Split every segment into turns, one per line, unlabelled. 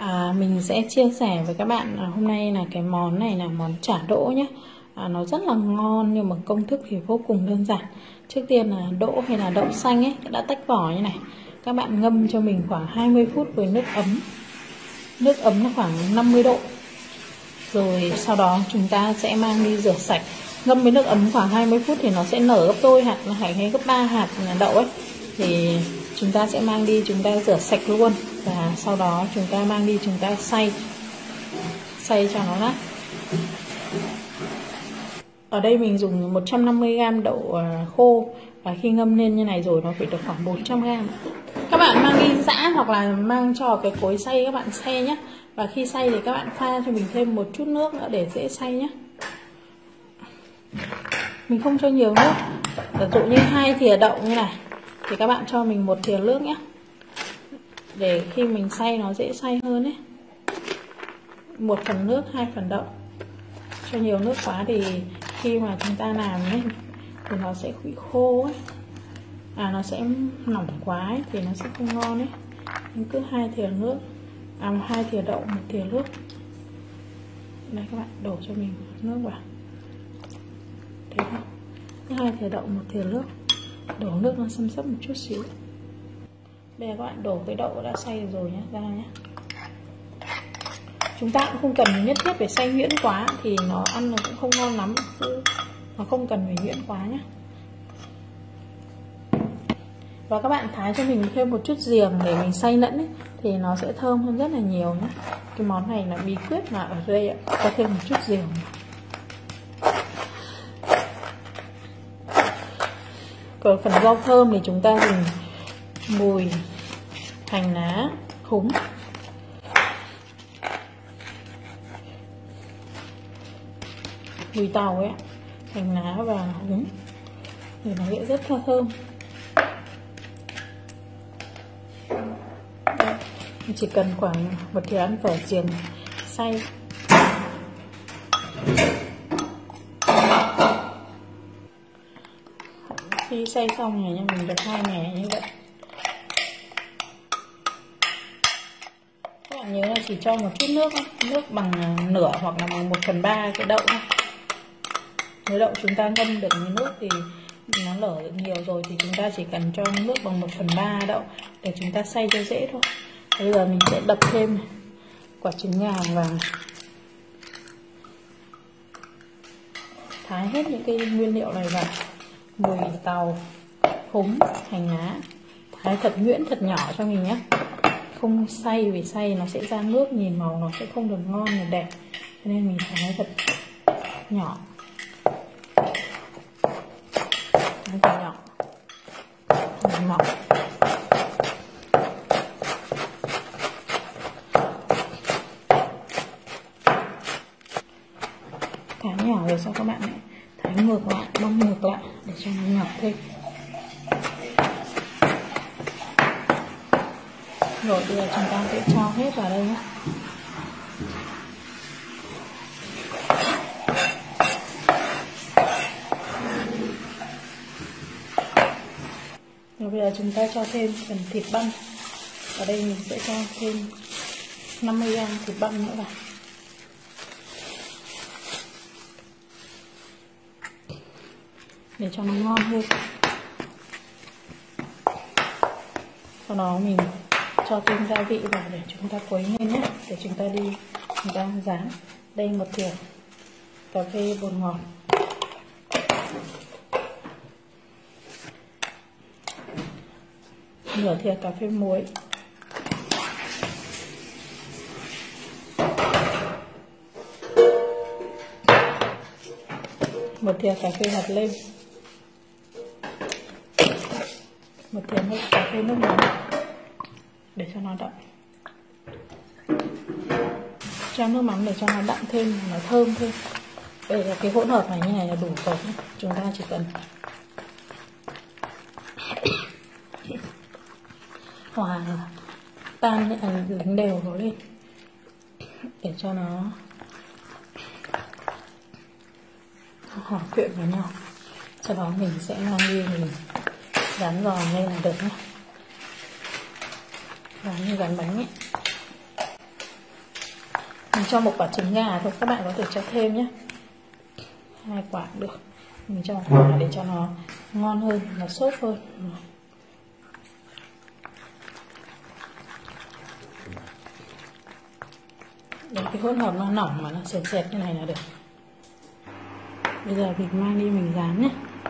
Mình sẽ chia sẻ với các bạn hôm nay là cái món này là món chả đỗ nhé. Nó rất là ngon nhưng mà công thức thì vô cùng đơn giản. Trước tiên là đỗ hay là đậu xanh ấy đã tách vỏ như này, các bạn ngâm cho mình khoảng 20 phút với nước ấm. Nước ấm là khoảng 50 độ. Rồi sau đó chúng ta sẽ mang đi rửa sạch. Ngâm với nước ấm khoảng 20 phút thì nó sẽ nở gấp đôi hạt hay gấp 3 hạt đậu ấy. Thì chúng ta sẽ mang đi, chúng ta rửa sạch luôn. Và sau đó chúng ta mang đi, chúng ta xay cho nó nát. Ở đây mình dùng 150g đậu khô. Và khi ngâm lên như này rồi nó phải được khoảng 400g. Các bạn mang đi giã hoặc là mang cho cái cối xay các bạn xay nhé. Và khi xay thì các bạn pha cho mình thêm một chút nước nữa để dễ xay nhé. Mình không cho nhiều nước. Ví dụ như 2 thìa đậu như này thì các bạn cho mình 1 thìa nước nhé, để khi mình xay nó dễ xay hơn ấy. 1 phần nước, 2 phần đậu. Cho nhiều nước quá thì khi mà chúng ta làm ấy thì nó sẽ bị khô ấy, nó sẽ mỏng quá ấy, thì nó sẽ không ngon ấy. Nên cứ 2 thìa nước, 2 thìa đậu, 1 thìa nước. Đây các bạn đổ cho mình nước vào. Thấy không? Cứ 2 thìa đậu, 1 thìa nước. Đổ nước nó xâm xấp một chút xíu. Bây giờ các bạn đổ cái đậu đã xay rồi nhé, ra nhé. Chúng ta cũng không cần nhất thiết phải xay nhuyễn quá thì nó ăn nó cũng không ngon lắm. Nó không cần phải nhuyễn quá nhé. Và các bạn thái cho mình thêm một chút giềng để mình xay lẫn ấy, thì nó sẽ thơm hơn rất là nhiều nhé. Cái món này là bí quyết là ở đây ạ, có thêm một chút giềng. Còn phần rau thơm thì chúng ta dùng mùi, hành lá, húng. Mùi tàu ấy, hành lá và húng thì nó sẽ rất là thơm. Đây, chỉ cần khoảng 1 thìa ăn phở giềng xay. Khi xay xong này nha, mình được 2 mẻ như vậy. Các bạn nhớ là chỉ cho một chút nước, nước bằng nửa hoặc là bằng 1/3 cái đậu. Nếu đậu chúng ta ngâm được nước thì nó lở nhiều rồi thì chúng ta chỉ cần cho nước bằng 1/3 đậu để chúng ta xay cho dễ thôi. Bây giờ mình sẽ đập thêm quả trứng gà vào, thái hết những cái nguyên liệu này vào, mùi tàu, húng, hành lá, thái thật nhuyễn thật nhỏ cho mình nhé. Không xay, vì xay nó sẽ ra nước, nhìn màu nó sẽ không được ngon và đẹp, cho nên mình thái thật nhỏ. Thái nhỏ, mỏng. Thái nhỏ rồi sau các bạn lại thái ngược lại, băm ngược lại để cho nó nhỏ thêm. Rồi bây giờ chúng ta sẽ cho hết vào đây nhé. Rồi bây giờ chúng ta cho thêm phần thịt băm. Ở đây mình sẽ cho thêm 50g thịt băm nữa vào. Để cho nó ngon hơn. Sau đó mình cho thêm gia vị vào để chúng ta quấy lên nhé. Để chúng ta đi, chúng ta rán. Đây 1 thìa cà phê bột ngọt. Nửa thìa cà phê muối. Một thìa cà phê hạt lêm. 1 thìa cà phê nước mắm để cho nó đậm. Cho nước mắm để cho nó đậm thêm, nó thơm thêm. Đây là cái hỗn hợp này như này là đủ rồi. Chúng ta chỉ cần hòa tan đánh đều nó lên để cho nó hòa quyện với nhau. Sau đó mình sẽ mang đi mình dán giòn lên là được nhé, dán như dán bánh ấy. cho một quả trứng gà thôi, các bạn có thể cho thêm nhé, 2 quả cũng được, mình cho một quả để cho nó ngon hơn, nó xốp hơn. Để cái hỗn hợp nó mỏng mà nó sệt sệt như này là được. Bây giờ mình mang đi mình rán nhé.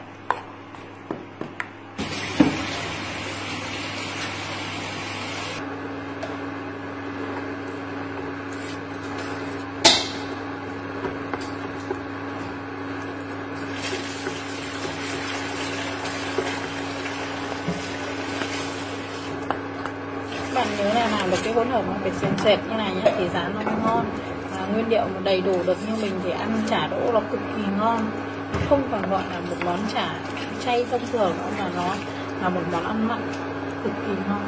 Bạn nhớ là làm được cái hỗn hợp nó phải sền sệt như này nhé thì rán nó ngon. Nguyên liệu mà đầy đủ được như mình thì ăn chả đỗ nó cực kỳ ngon, không còn gọi là một món chả chay thông thường nữa mà nó là một món ăn mặn cực kỳ ngon.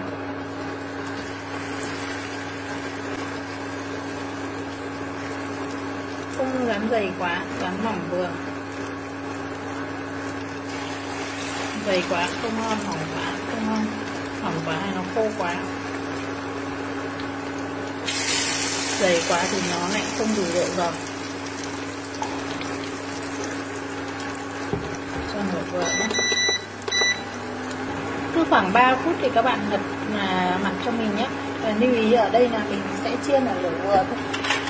Không rán dày quá, rán mỏng vừa, dày quá không ngon, mỏng quá không ngon, mỏng quá hay nó khô quá, dày quá thì nó lại không đủ độ giòn. Cho nửa vừa nhé. Cứ khoảng 3 phút thì các bạn mặn cho mình nhé. Và lưu ý ở đây là mình sẽ chiên ở lửa vừa thôi,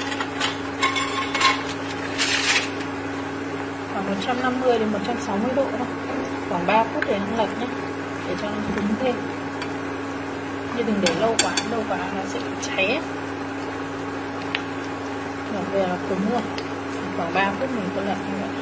khoảng 150 đến 160 độ thôi, khoảng 3 phút để nó lật nhé, để cho nó cứng thêm. Nhưng đừng để lâu quá nó sẽ cháy. Vừa là cứng rồi, khoảng 3 phút mình có lật như vậy.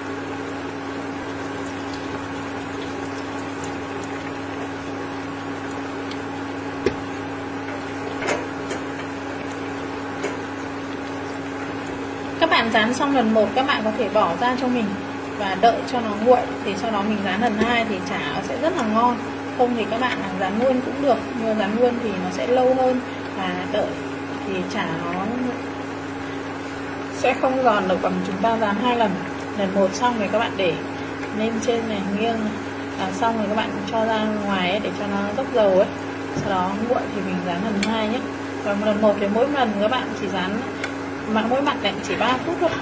Các bạn rán xong lần 1 các bạn có thể bỏ ra cho mình và đợi cho nó nguội, thì sau đó mình rán lần 2 thì chả nó sẽ rất là ngon. Không thì các bạn rán luôn cũng được, nhưng rán luôn thì nó sẽ lâu hơn, và đợi thì chả nó sẽ không giòn được bằng chúng ta rán 2 lần. Lần 1 xong thì các bạn để lên trên này, nghiêng này, xong rồi các bạn cho ra ngoài ấy, để cho nó dốc dầu ấy, sau đó nguội thì mình rán lần 2 nhé. Còn lần 1 thì mỗi lần các bạn chỉ rán mà mỗi mặt này chỉ 3 phút thôi.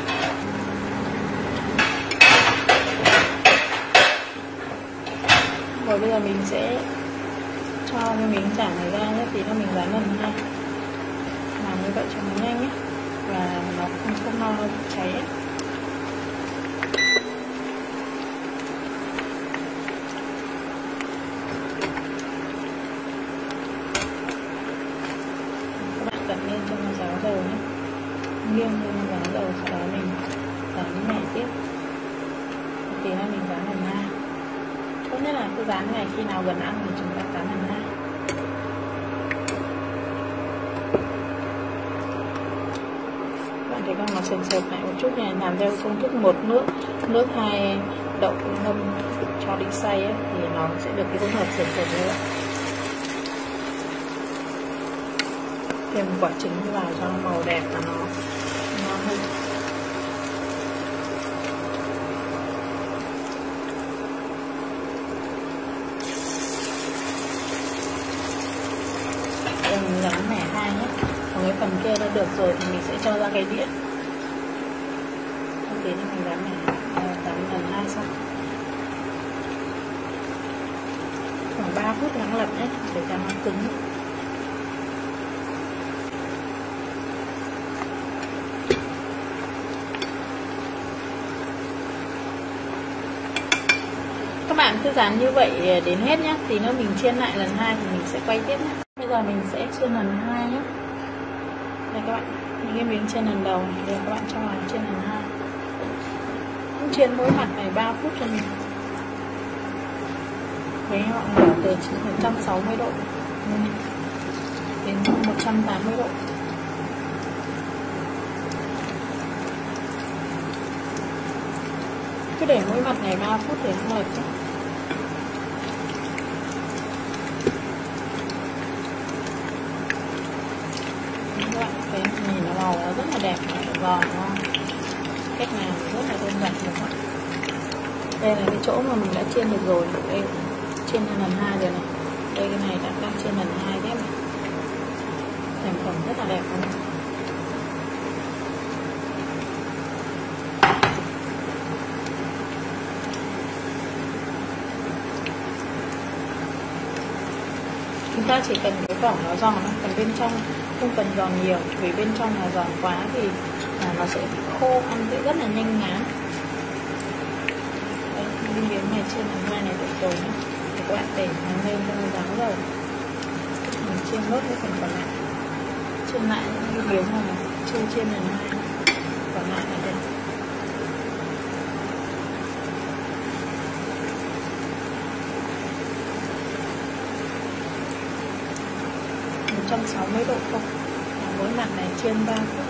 Rồi bây giờ mình sẽ cho cái miếng chả này ra nhé, thì nó mình rán lần 2, làm như vậy cho nó nhanh nhé, và nó không no nó cháy ấy. Các bạn đặt lên cho nó ráo dầu nhé, nghiêng lên ráo dầu, sau đó mình rán nhẹ tiếp, thì là mình rán lần 2. Tốt nhất là cứ rán này, khi nào gần ăn thì chúng ta rán lần 2. Bạn thấy con nó sền sệt lại một chút này, làm theo công thức 1 nước 2 đậu ngâm cho đi xay ấy, thì nó sẽ được cái hỗn hợp sền sệt như vậy. Thêm một quả trứng vào cho nó màu đẹp và nó ngon hơn. Mình nhấn mẻ 2 nhé. Còn cái phần kia đã được rồi thì mình sẽ cho ra cái đĩa. Thế thì mình dán mẻ lần 2 xong. Khoảng 3 phút lắng lật nhé, để cho nó cứng. Các bạn cứ dán như vậy đến hết nhé, thì nếu mình chiên lại lần 2 thì mình sẽ quay tiếp nhé. Bây giờ mình sẽ chiên lần 2 nhé. Đây các bạn, những cái miếng chiên lần đầu này, đây các bạn cho vào chiên lần 2. Cũng chiên mỗi mặt này 3 phút cho mình. Với ngọn lửa từ 160 độ đến 180 độ. Cứ để mỗi mặt này 3 phút để nó lật nhé. Các bạn thấy nhìn nó màu nó rất là đẹp, giòn ngon. Cách nào rất là đơn giản đúng không? Đây là cái chỗ mà mình đã chiên được rồi. Đây chiên lần 2 rồi này. Đây cái này đang chiên lần 2 tiếp này. Thành phẩm rất là đẹp luôn. ta chỉ cần cái vỏ nó giòn thôi, còn bên trong không cần giòn nhiều, vì bên trong là giòn quá thì nó sẽ bị khô, ăn sẽ rất là nhanh ngán. Đây, viên miếng này trên hàng hai này được rồi nhé, thì các bạn để nó lên cho nó ráo dầu, mình chiên nốt cái phần còn lại, chiên lại những cái miếng này chiên trên lần hai, còn lại là đây. 160 độ không, mỗi mặt này chiên 3 phút.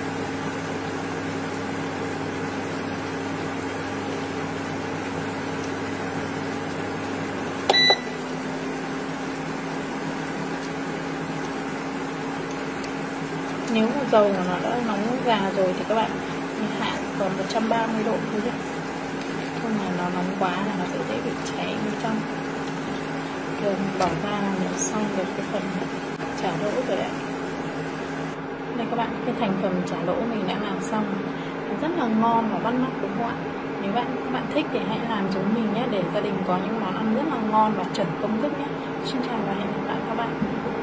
Nếu mà dầu mà nó đã nóng gà rồi thì các bạn hạ còn 130 độ thôi nhé, không là nó nóng quá là nó sẽ dễ bị cháy bên trong. Rồi mình bỏ ra là mình xong được cái phần chả lỗ rồi đấy. Đây các bạn, cái thành phần chả lỗ mình đã làm xong, rất là ngon và bắt mắt đúng không ạ? Nếu các bạn thích thì hãy làm giống mình nhé, để gia đình có những món ăn rất là ngon và chuẩn công thức nhé. Xin chào và hẹn gặp lại các bạn.